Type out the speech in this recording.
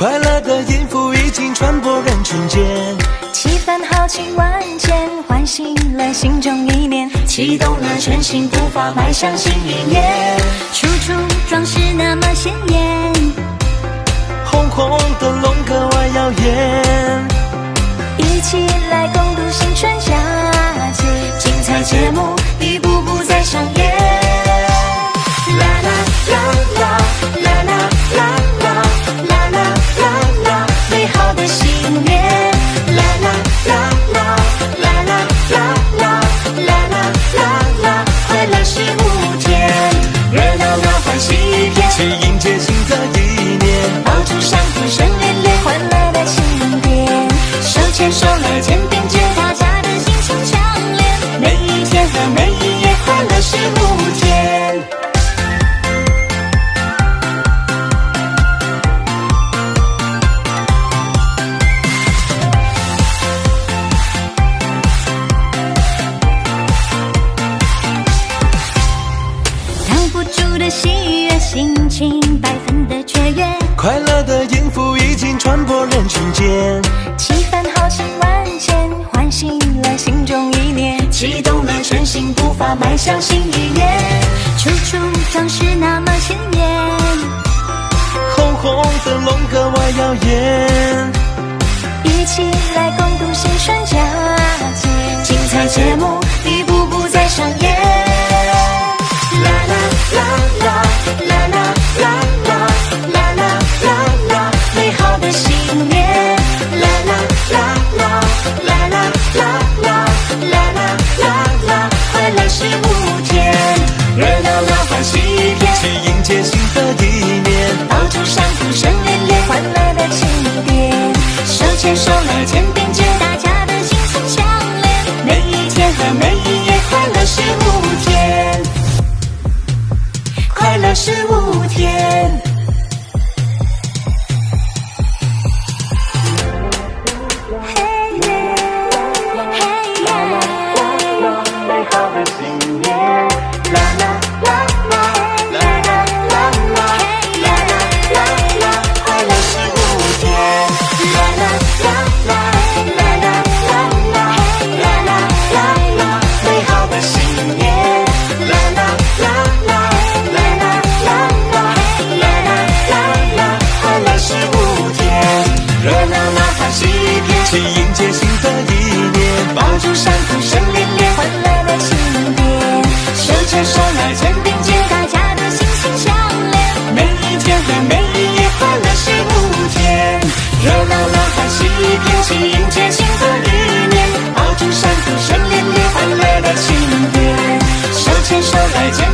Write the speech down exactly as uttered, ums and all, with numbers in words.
快乐的音符已经传播人群间， 气氛豪情万千，唤醒了心中意念，启动了全新步伐，迈向新一年。处处装饰那么鲜艳， 红红的龙格外耀眼， 一起来共度新春佳节，精彩节目一步步在上演。啦啦啦啦啦啦啦啦啦啦啦啦，美好的新年。啦啦啦啦啦啦啦啦啦啦啦啦，快乐是无天，热闹闹欢喜一片， 去迎接新的一年。 爆竹响，鼓声连连，欢乐的庆典，手牵手来肩并肩，大家的心情强烈，每一天和每一夜，快乐是无天。挡不住的喜悦，心情百分的雀跃， 快乐的音符已经传播人群间， 气氛豪情万千，唤醒了心中意念，启动了全新步伐，迈向新一年。处处装饰那么鲜艳， 红红的龙格外耀眼， 一起来共度新春佳节，精彩节目一步步在上演。啦啦啦啦啦啦啦啦啦啦啦啦，美好的新年。啦啦啦啦啦啦啦啦啦啦啦啦，快乐是无天，热闹闹欢喜一片， 去迎接新的一年。 爆竹响，鼓声连连，欢乐的庆典，手牵手来肩并肩，大家的心情强烈，每一天和每一夜，快乐是无天，快乐是无天。嘿耶嘿耶， 美好的新年。 啦啦啦啦啦啦啦啦啦啦啦啦，快乐是无天。啦啦啦啦啦啦啦啦啦啦啦啦，美好的新年。啦啦啦啦啦啦啦啦啦啦啦，快乐是无天，热闹闹欢喜一片， 去迎接新的一年。 爆竹响，鼓声连连，欢乐的庆典，手牵手来肩并肩，大家的心情强烈，每一天和每一夜，快乐是无天，热闹闹欢喜一片，去迎接新的一年。爆竹响，鼓声连连，欢乐的庆典，手牵手来肩